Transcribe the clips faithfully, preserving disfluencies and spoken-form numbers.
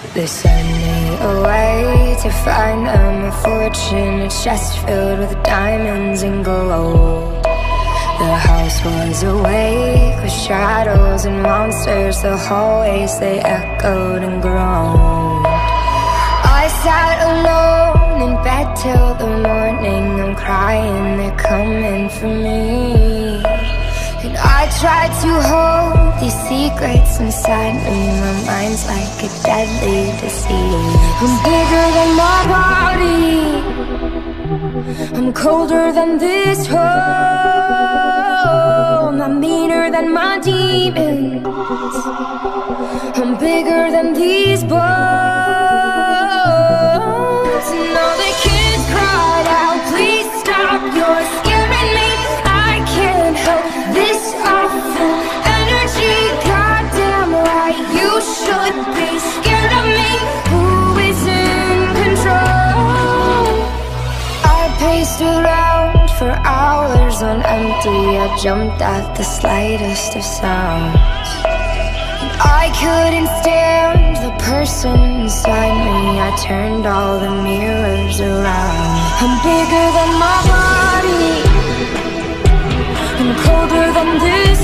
They send me away to find them a fortune, a chest filled with diamonds and gold. The house was awake with shadows and monsters. The hallways, they echoed and groaned. I sat alone in bed till the morning. I'm crying, they're coming for me. And I tried to hold these secrets inside me. My mind's like a deadly disease. I'm bigger than my body, I'm colder than this home. I'm meaner than my demons, I'm bigger than these bones. And all the kids cried out, please stop, you're scaring me. I can't help this awful energy. Goddamn right, you should be scared of me. Who is in control? I paced around for hours on empty. I jumped at the slightest of sounds. I couldn't stand the person inside me. I turned all the mirrors around. I'm bigger than my body, I'm colder than this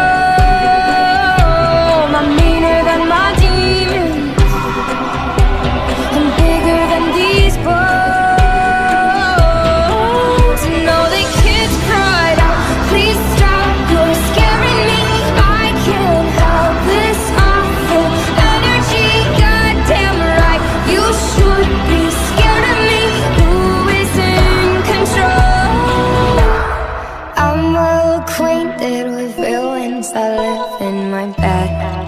home. I'm meaner than my demons, I'm bigger than these bones. And all the kids cried out, please stop, you're scaring me. I can't help this awful energy. Goddamn right, you should be scared of me. Who is in control? I'm well acquainted with villains that live in my bed.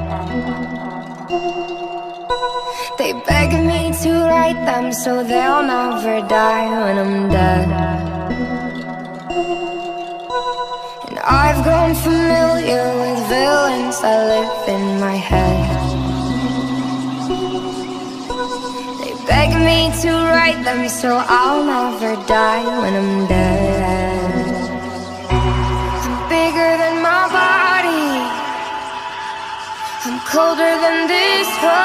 They beg me to write them so they'll never die when I'm dead. And I've grown familiar with villains that live in my head. They beg me to write them so I'll never die when I'm dead. I'm bigger than my body, I'm colder than this home.